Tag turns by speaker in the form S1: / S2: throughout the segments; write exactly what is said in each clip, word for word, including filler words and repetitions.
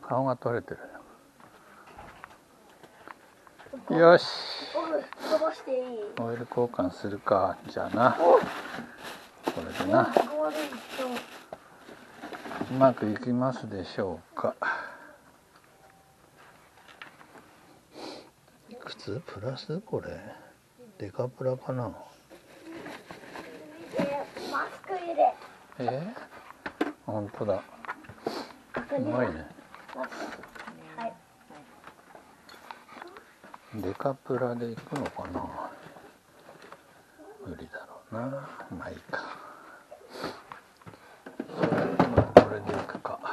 S1: 顔が取れてるよ。よし、
S2: 飛ばしていい？
S1: オイル交換するか。じゃあな、これでな、うまくいきますでしょうか。いくつプラス？これデカプラかな。
S2: マスク入れ。
S1: えー、本当だ。うまいね。
S2: はい。
S1: デカプラでいくのかな。無理だろうな。まあいいか。まあこれでいくか。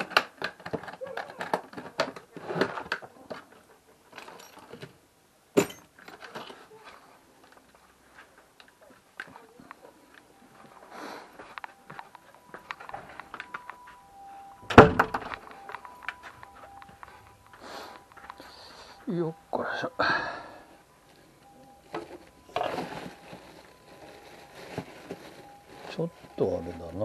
S1: よっこらしょ。ちょっとあれだな。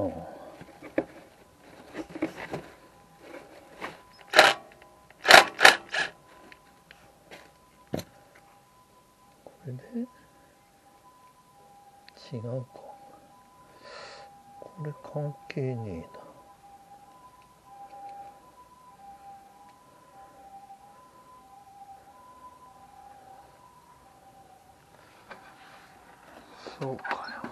S1: これで違うか。これ関係ねえな。そうかよ。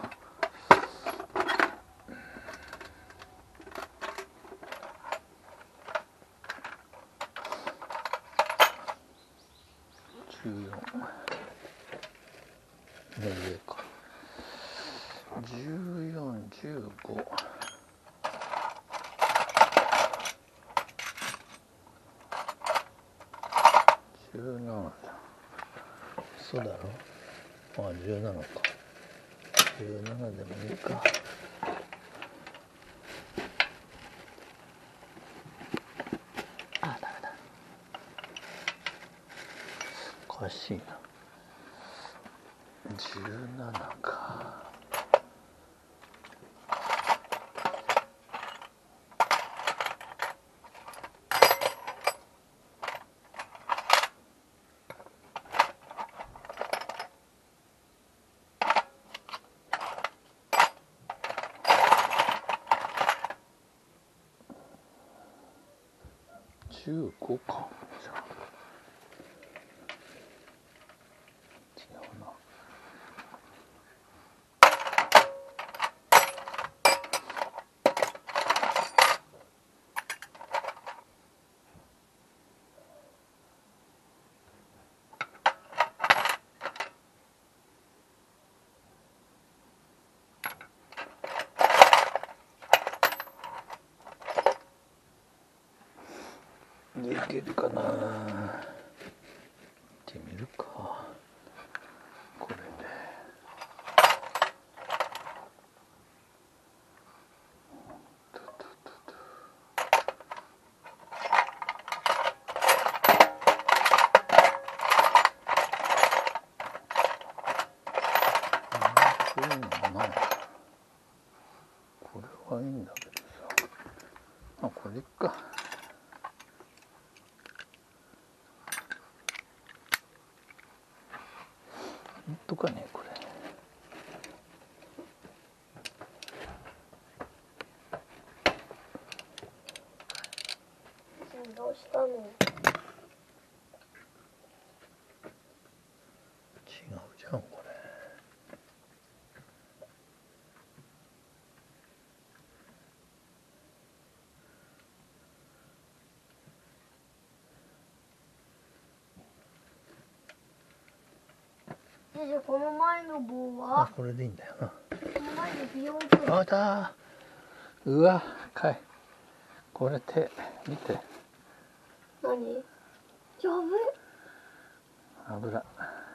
S1: じゅうよんの上か。じゅうよん、じゅうご。じゅうななだ。そうだろ。ああ、じゅうななか。じゅうななでもいいか。あ、ダメだ。おかしいな。じゅうななか。じゅうごか。じゃあ違うな。いけるかな。行ってみるか。これで。そういうのない。これはいいんだけどさ。あ、これか。本当かね、これ。
S2: どうしたの？違う
S1: じゃんこれ。
S2: 先生、この前の棒は？
S1: あ、これでいいんだよな。
S2: この前のビヨン君。
S1: あだー。うわ、かい。これ手見て。
S2: 何？やべ。
S1: 油。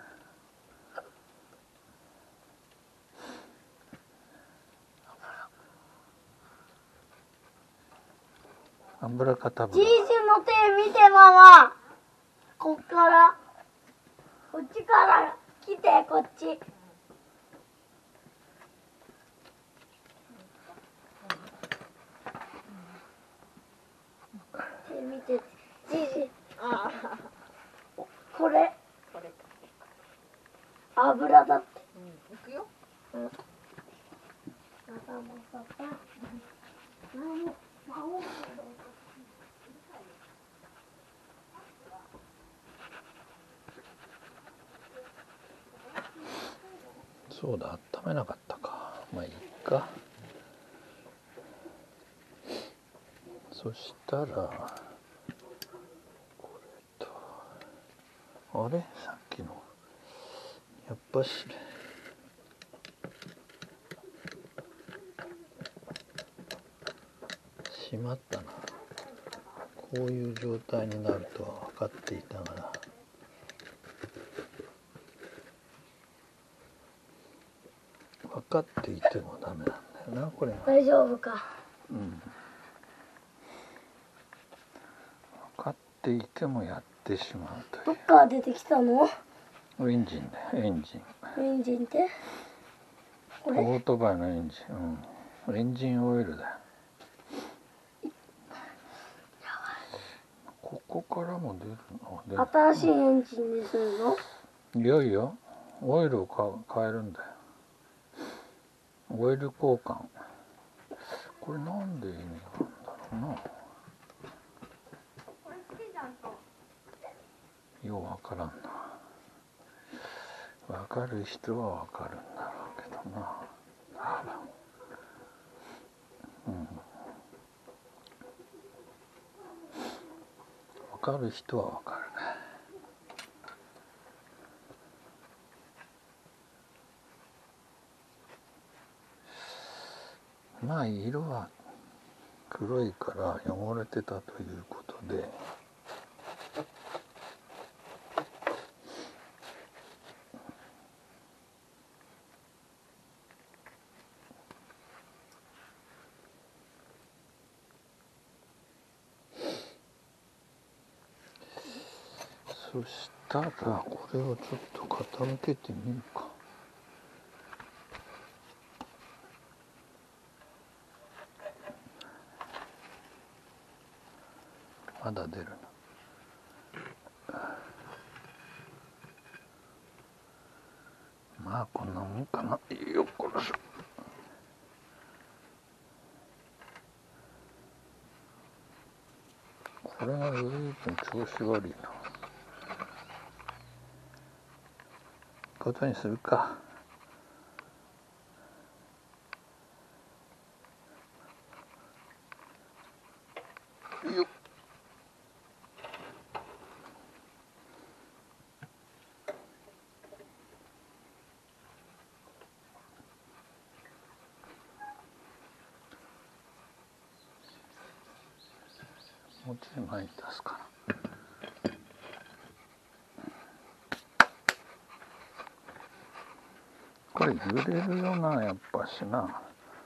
S1: 油かたぶら。
S2: じいじの手見てママ。こっからこっちから来て、こっち。手見て、じじ、
S3: ああ、
S2: これ
S3: これか。
S2: 油だって。
S3: うん、行くよ。
S2: うん。またもパパ。何も、魔王
S1: そうだ、温めなかったか。まあいいか。そしたらこれと、あれさっきのやっぱししまったな。こういう状態になるとは分かっていたがら、分かっていてもダメなんだよなこれが。
S2: 大丈夫か。
S1: うん、分かっていてもやってしまうという。
S2: どっから出てきたの？
S1: エンジンだよ、エンジン。
S2: エンジンってこれ？
S1: オートバイのエンジン、うん、エンジンオイルだよ。ここからも出るの？出る。
S2: 新しいエンジンにするの？
S1: いやいや、オイルをか変えるんだよ。オイル交換。これなんで意味があるんだろうな。
S3: これ好きじゃんと。
S1: ようわからんな。わかる人はわかるんだろうけどな。あら、うん。わかる人はわかるね。まあ色は黒いから汚れてたということで、そしたらこれをちょっと傾けてみるか。まだ出るな。まあこんなもんかな。よっこらしょ。これが随分調子悪いな。ことにするか。よっ。もうちょい前に出すかな。これ揺れるよな、やっぱしな。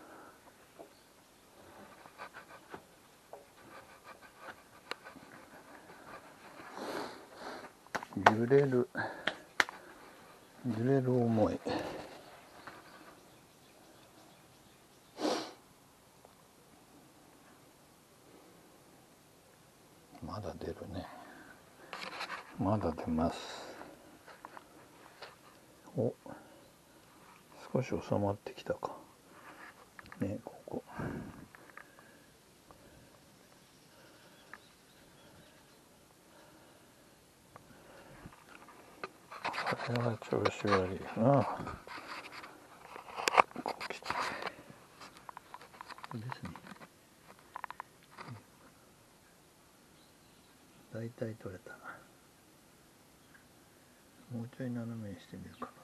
S1: 揺れる揺れる思い。まだ出るね。まだ出ます。お、少し収まってきたかね。こここれは調子悪いな。こう来てですね。だいたい取れたな。もうちょい斜めにしてみるかな。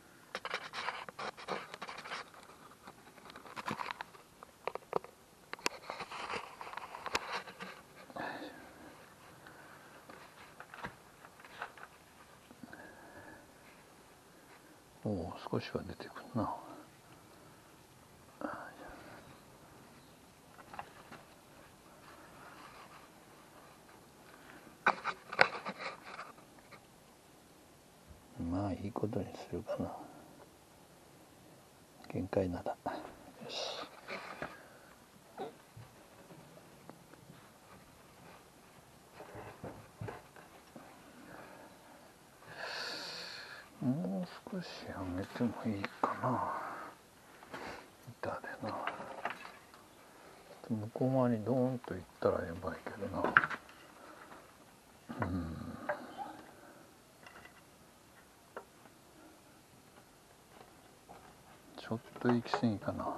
S1: おお、少しは出てくるな。まあいいことにするかな。限界なら。よし。 少し上げてもいいかな、板でな。向こう側にドーンといったらやばいけどな。うん、ちょっと行き過ぎかな。行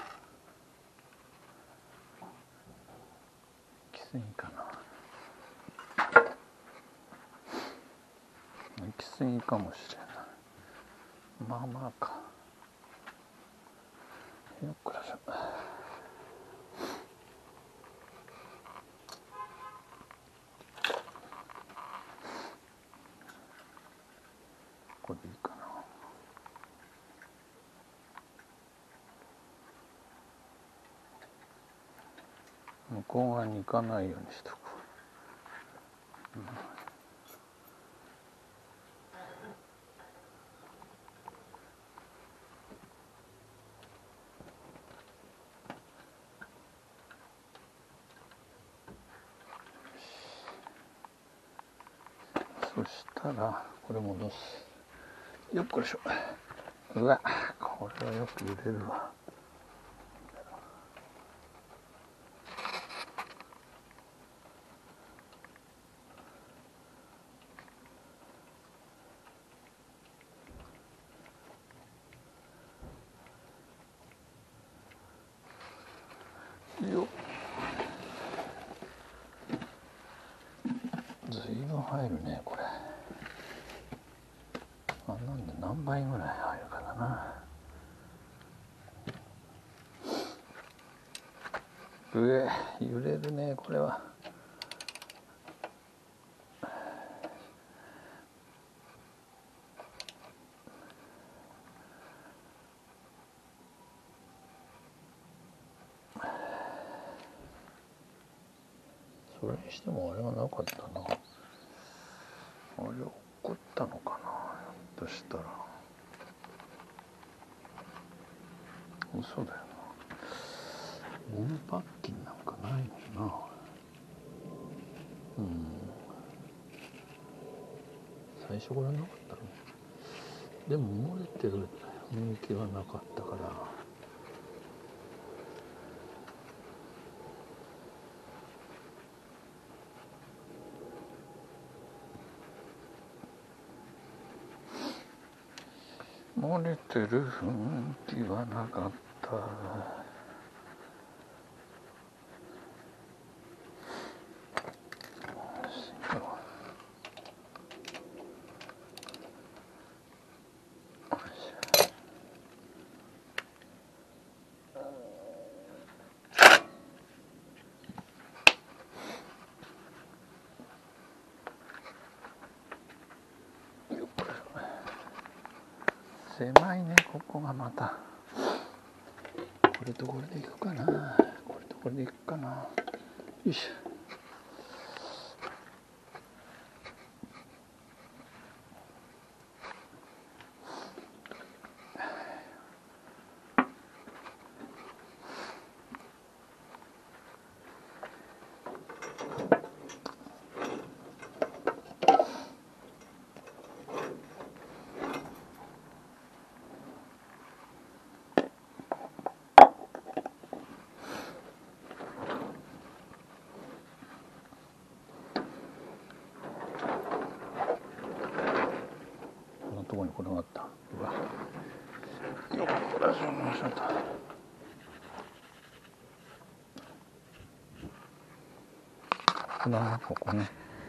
S1: き過ぎかな。行き過ぎかもしれない。まあまあか。よっこらしょ。これでいいかな。向こう側に行かないようにしとく。うん、そしたらこれ戻す。よっこらしょ。うわ、これはよく揺れるわ。よっ、ずいぶん入るねこれ。あ、なんで何倍ぐらい入るかだな。うえ、揺れるねこれは。それにしてもあれはなかったな。あれ落っこったのかな、ひょっとしたら。嘘だよな。ゴムパッキンなんかないのな。うん、最初からなかったの。でも漏れてる雰囲気はなかったから。漏れてる雰囲気はなかった。狭いねここがまた。これとこれでいくかな。これとこれでいくかな。よいしょ。ところに転がった。うわ、よっこらしょましょった。ここだな、ここね。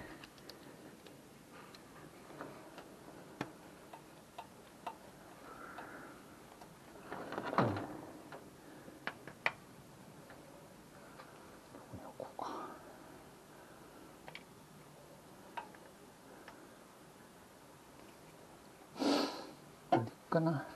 S1: うん、ここか。いいかな。